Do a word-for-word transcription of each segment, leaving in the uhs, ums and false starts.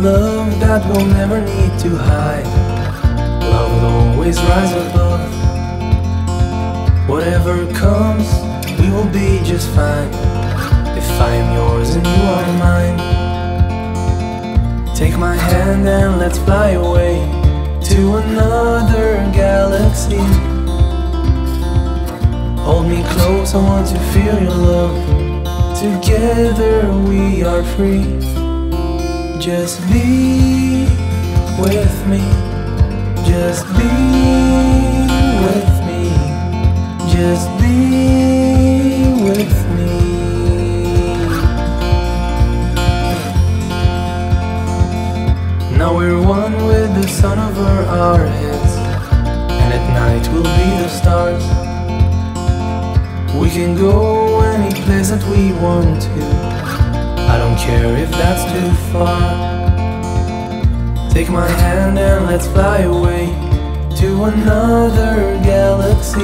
love that we'll never need to hide. Love will always rise above. Whatever comes, we will be just fine. If I am yours and you are mine, take my hand and let's fly away to another galaxy. Hold me close, I want to feel your love. Together we are free. Just be with me. Just be with me. Just be with me. Now we're one with the sun over our heads, and at night we'll be the stars. We can go any place that we want to. I don't care if that's too far. Take my hand and let's fly away to another galaxy.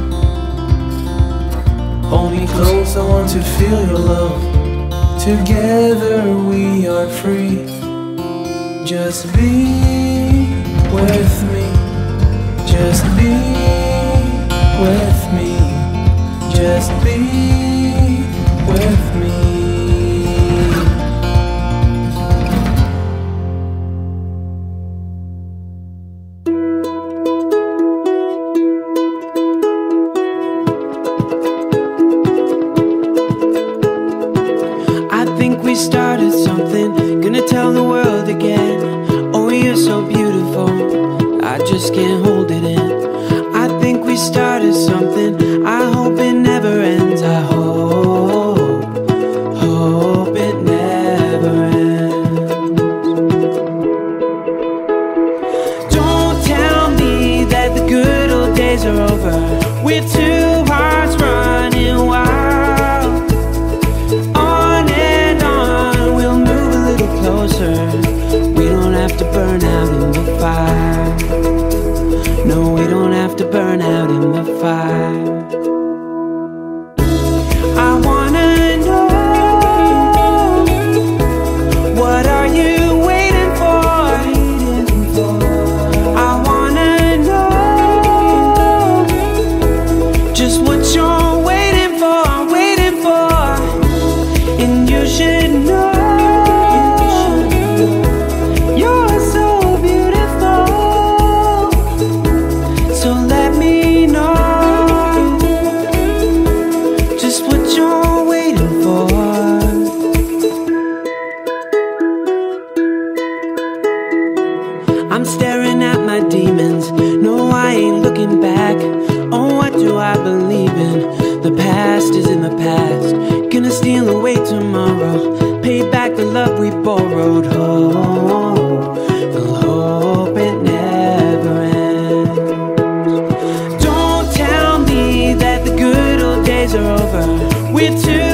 Hold me close, I want to feel your love. Together we are free. Just be with me. Just be with me. Just be with me. I think we started something, gonna tell the world again. Oh, you're so beautiful, I just can't hold it in. I think we started something, I hope it never ends. I hope, hope it never ends. Don't tell me that the good old days are over. We're two hearts running wild. On and on, we'll move a little closer. We don't have to burn out in the fire. No, we don't have to burn out in the fire. I wanna know, what are you waiting for? I wanna know just what you're waiting for, waiting for. And you should know you're so beautiful. So let me know just what you're waiting for. I'm staring at my demons. No, I ain't looking back. Oh, what do I believe in? The past is in the past. Gonna steal away tomorrow. Pay back the love we borrowed. Oh, we'll hope it never ends. Don't tell me that the good old days are over. We're too